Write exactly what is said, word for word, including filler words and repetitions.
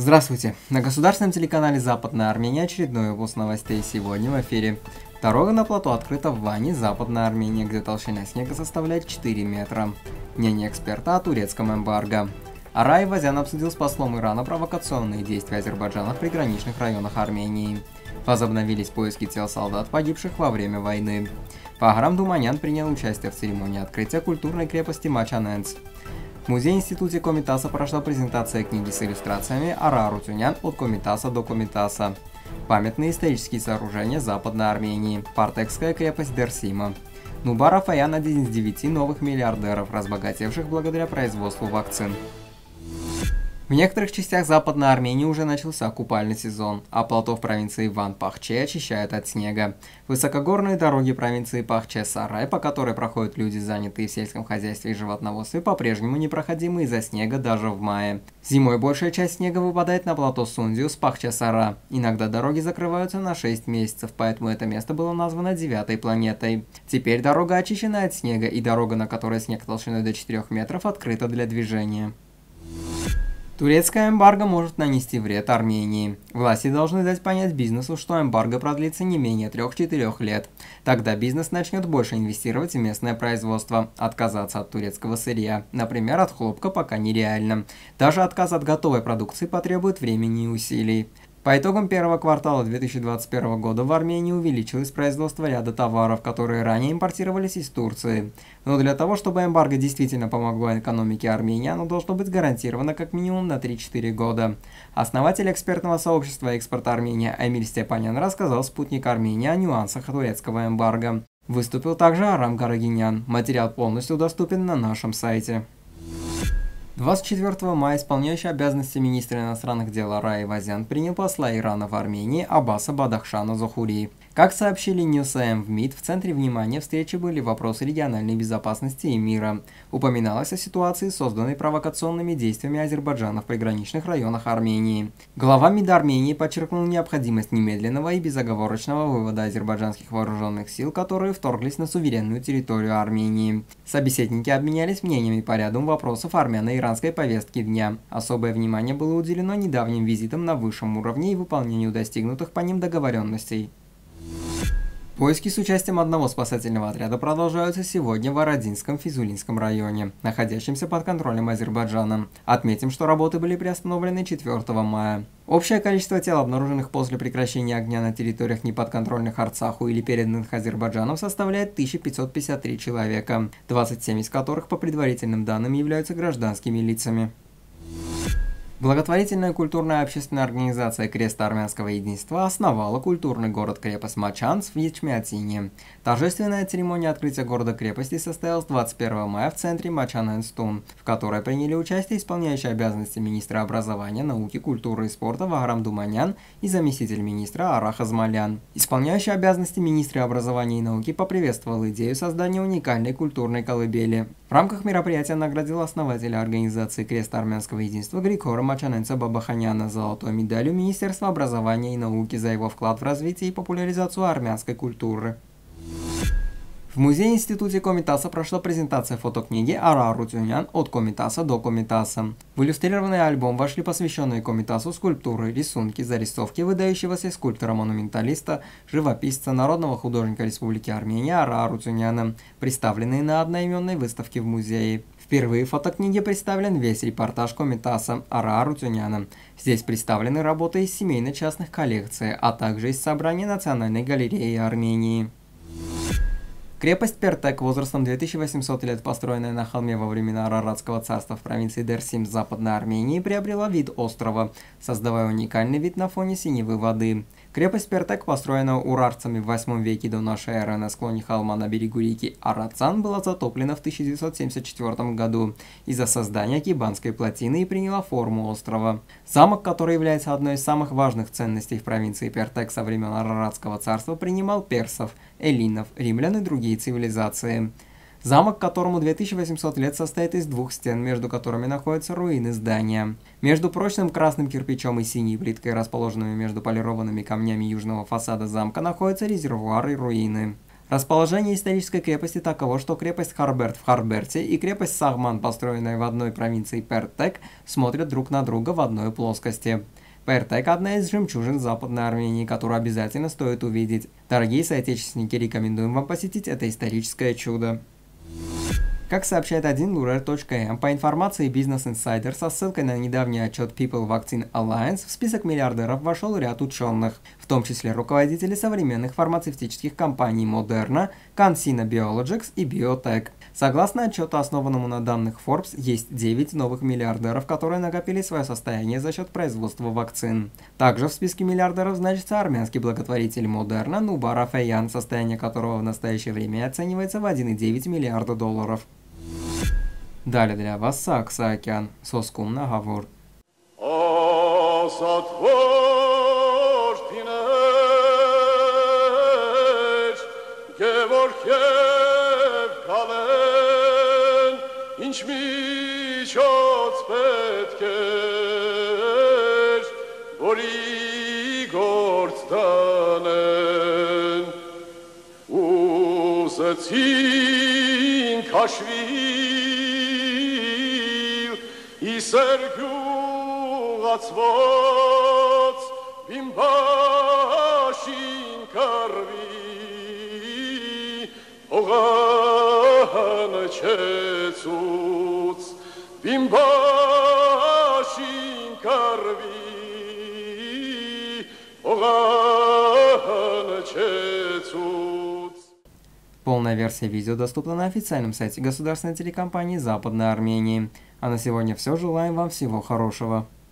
Здравствуйте! На государственном телеканале «Западная Армения» очередной выпуск новостей. Сегодня в эфире. Дорога на плато открыта в Ване, Западная Армения, где толщина снега составляет четыре метра. Мнение эксперта о турецком эмбарго. Арай Вазян обсудил с послом Ирана провокационные действия Азербайджана в приграничных районах Армении. Возобновились поиски тел солдат, погибших во время войны. Фаграм Думанян принял участие в церемонии открытия культурной крепости Мачаненц. В музее-институте Комитаса прошла презентация книги с иллюстрациями Ара Арутюнян «От Комитаса до Комитаса». Памятные исторические сооружения Западной Армении. Партекская крепость Дерсима. Нубар Афаян – один из девяти новых миллиардеров, разбогатевших благодаря производству вакцин. В некоторых частях Западной Армении уже начался купальный сезон, а плато в провинции Ван-Пахче очищают от снега. Высокогорные дороги провинции Пахче-Сарай, по которой проходят люди, занятые в сельском хозяйстве и животноводстве, по-прежнему непроходимы из-за снега даже в мае. Зимой большая часть снега выпадает на плато Сундиу с Пахче-Сара. Иногда дороги закрываются на шесть месяцев, поэтому это место было названо девятой планетой. Теперь дорога очищена от снега, и дорога, на которой снег толщиной до четырёх метров, открыта для движения. Турецкая эмбарго может нанести вред Армении. Власти должны дать понять бизнесу, что эмбарго продлится не менее трёх-четырёх лет. Тогда бизнес начнет больше инвестировать в местное производство. Отказаться от турецкого сырья, например, от хлопка, пока нереально. Даже отказ от готовой продукции потребует времени и усилий. По итогам первого квартала две тысячи двадцать первого года в Армении увеличилось производство ряда товаров, которые ранее импортировались из Турции. Но для того, чтобы эмбарго действительно помогло экономике Армении, оно должно быть гарантировано как минимум на три-четыре года. Основатель экспертного сообщества «Экспорт Армения» Эмиль Степанян рассказал «Спутник Армении» о нюансах турецкого эмбарго. Выступил также Арам Карагинян. Материал полностью доступен на нашем сайте. двадцать четвёртого мая исполняющий обязанности министра иностранных дел Арай Вазян принял посла Ирана в Армении Аббаса Бадахшана Зохури. Как сообщили Ньюс-АМ в МИД, в центре внимания встречи были вопросы региональной безопасности и мира. Упоминалось о ситуации, созданной провокационными действиями Азербайджана в приграничных районах Армении. Глава МИД Армении подчеркнул необходимость немедленного и безоговорочного вывода азербайджанских вооруженных сил, которые вторглись на суверенную территорию Армении. Собеседники обменялись мнениями по ряду вопросов армяно-иранской повестки дня. Особое внимание было уделено недавним визитам на высшем уровне и выполнению достигнутых по ним договоренностей. Поиски с участием одного спасательного отряда продолжаются сегодня в Арадинском Физулинском районе, находящемся под контролем Азербайджана. Отметим, что работы были приостановлены четвёртого мая. Общее количество тел, обнаруженных после прекращения огня на территориях неподконтрольных Арцаху или переданных Азербайджаном, составляет тысячу пятьсот пятьдесят три человека, двадцать семь из которых, по предварительным данным, являются гражданскими лицами. Благотворительная культурная общественная организация «Крест армянского единства» основала культурный город-крепость Мачанц в Ечмиадзине. Торжественная церемония открытия города-крепости состоялась двадцать первого мая в центре Мачаненстун, в которой приняли участие исполняющий обязанности министра образования, науки, культуры и спорта Ваграм Думанян и заместитель министра Арах Азмалян. Исполняющий обязанности министра образования и науки поприветствовал идею создания уникальной культурной колыбели. В рамках мероприятия наградил основателя организации «Крест армянского единства» Григора Мачаненца Бабаханяна золотой медалью Министерства образования и науки за его вклад в развитие и популяризацию армянской культуры. В музее-институте Комитаса прошла презентация фотокниги Ара Арутюнян «От Комитаса до Комитаса». В иллюстрированный альбом вошли посвященные Комитасу скульптуры, рисунки, зарисовки выдающегося скульптора-монументалиста, живописца, народного художника Республики Армения Ара Арутюняна, представленные на одноименной выставке в музее. Впервые в фотокниге представлен весь репортаж Комитаса Ара Арутюняна. Здесь представлены работы из семейно-частных коллекций, а также из собрания Национальной галереи Армении. Крепость Пертек возрастом две тысячи восемьсот лет, построенная на холме во времена Араратского царства в провинции Дерсим Западной Армении, приобрела вид острова, создавая уникальный вид на фоне синевы воды. Крепость Пертек, построенная урарцами в восьмом веке до нашей эры на склоне холма на берегу реки Арацан, была затоплена в тысяча девятьсот семьдесят четвёртом году из-за создания Кибанской плотины и приняла форму острова. Замок, который является одной из самых важных ценностей в провинции Пертек со времен Араратского царства, принимал персов, эллинов, римлян и другие цивилизации. Замок, которому две тысячи восемьсот лет, состоит из двух стен, между которыми находятся руины здания. Между прочным красным кирпичом и синей плиткой, расположенными между полированными камнями южного фасада замка, находятся резервуары и руины. Расположение исторической крепости таково, что крепость Харберт в Харберте и крепость Сагман, построенная в одной провинции Пертек, смотрят друг на друга в одной плоскости. Пертек – одна из жемчужин Западной Армении, которую обязательно стоит увидеть. Дорогие соотечественники, рекомендуем вам посетить это историческое чудо. Как сообщает один лурер точка эм, по информации Business Insider со ссылкой на недавний отчет People Vaccine Alliance, в список миллиардеров вошел ряд ученых, в том числе руководители современных фармацевтических компаний Moderna, CanSino Biologics и Biotech. Согласно отчету, основанному на данных Forbes, есть девять новых миллиардеров, которые накопили свое состояние за счет производства вакцин. Также в списке миллиардеров значится армянский благотворитель Moderna Нубар Афеян, состояние которого в настоящее время оценивается в один и девять миллиарда долларов. Далее для вас Сакса Океан, Соскум Наговор. Սերգյուղացված բիմբաշին կարվի հողանը չեցուց բիմբաշին կարվի հողանը չեցուց. Полная версия видео доступна на официальном сайте государственной телекомпании Западной Армении. А на сегодня все. Желаем вам всего хорошего.